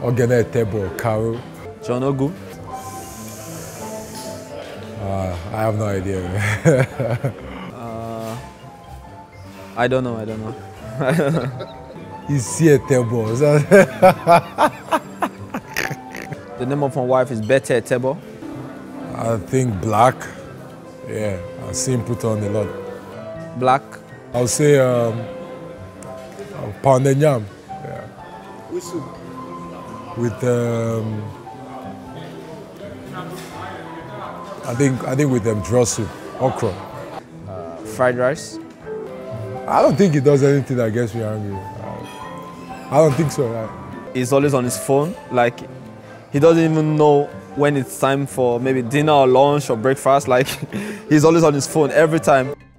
Oghenekaro Etebo, Karo. John Ogu. I have no idea. I don't know. He's Etebo. The name of my wife is Betty Etebo. I think black. Yeah, I've seen put on a lot. Black. I'll say pounded yam. Yeah. With I think with draw soup, okra. Fried rice. I don't think he does anything that gets me angry. I don't think so. Right? He's always on his phone. Like, he doesn't even know when it's time for maybe dinner or lunch or breakfast. Like, he's always on his phone every time.